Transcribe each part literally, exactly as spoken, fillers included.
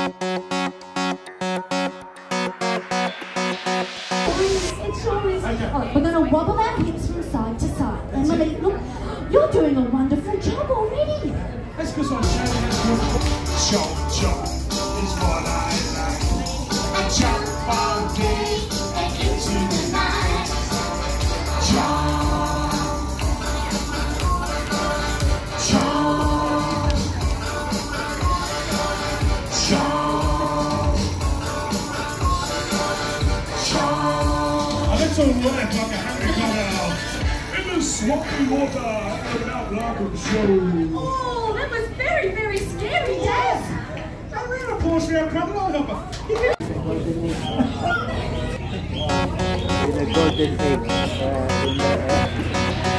We're going to wobble our hips from side to side. And when they look, you're doing a wonderful job already. That's because I'm showing Chop, chop is what I like. Chop all day and into the night. Chop, chop, chop, chop. Oh, that's all right, like a hungry crocodile. In the swampy water of an Larcom show. Oh, that was very, very scary, Dad. Don't read a portion of crocodile helper. The golden egg. Uh, in the, uh,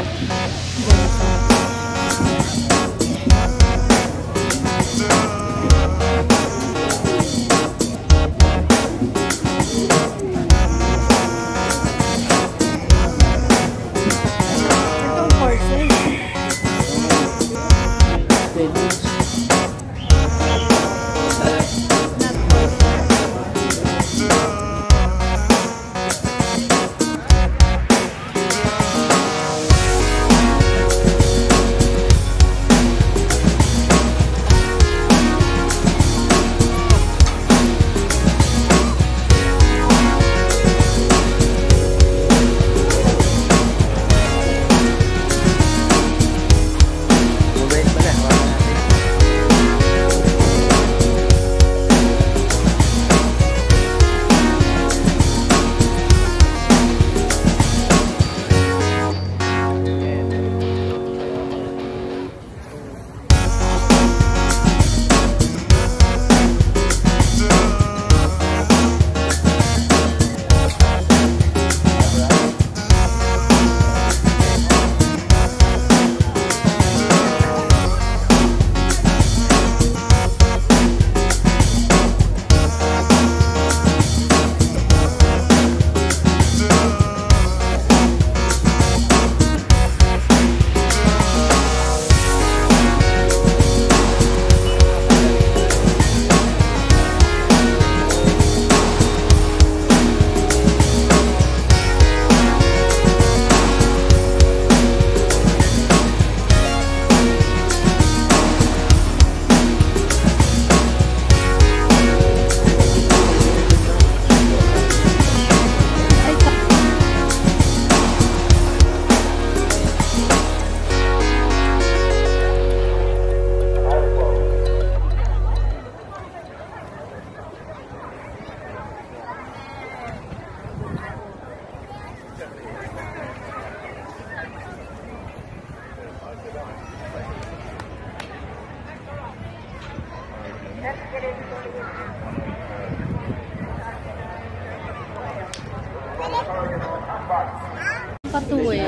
Patuloy.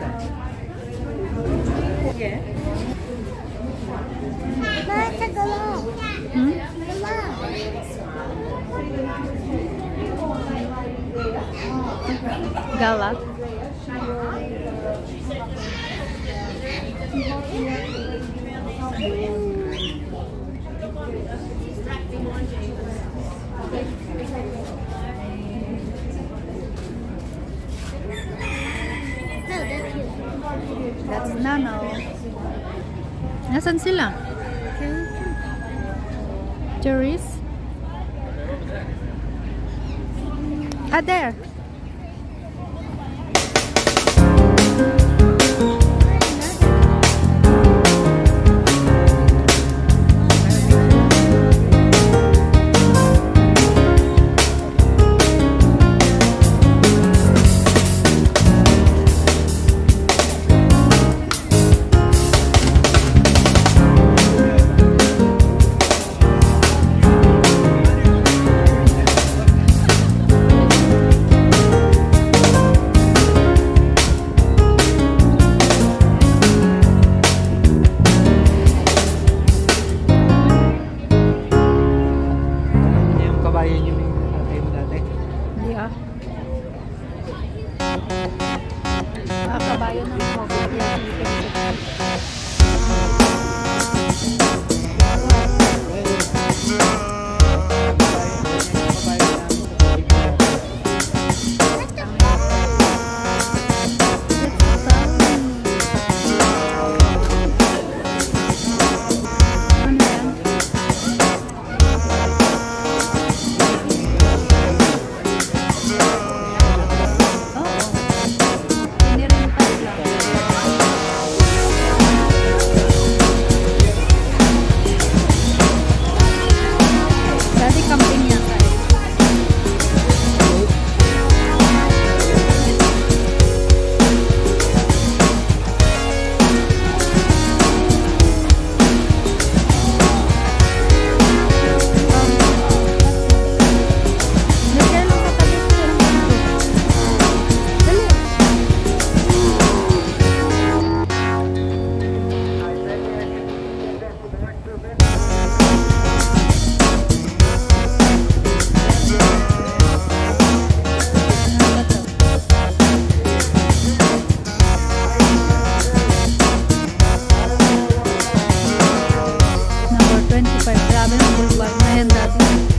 Yeah. Hmm? Galak. That's Nano. Nasaan sila? Tourists? Ah, there. yung bulbar na yan dati.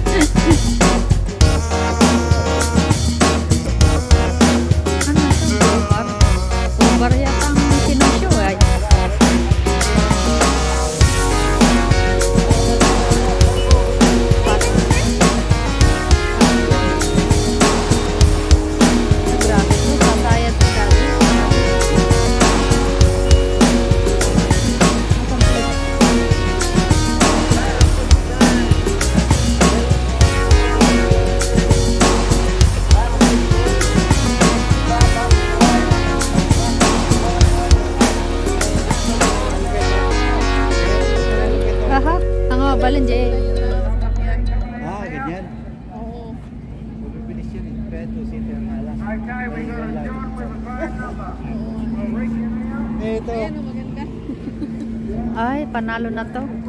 Ano ito? Bulbar? Bulbar yata ang sinusyo ay. Grabe ito, sasayad ito dati. Aha, ang mabalin dyan. Ah, ganyan. Oo. Mabibilis yun eh. Kaya two seater nga lang. Eh, ito. Ay, panalo na to.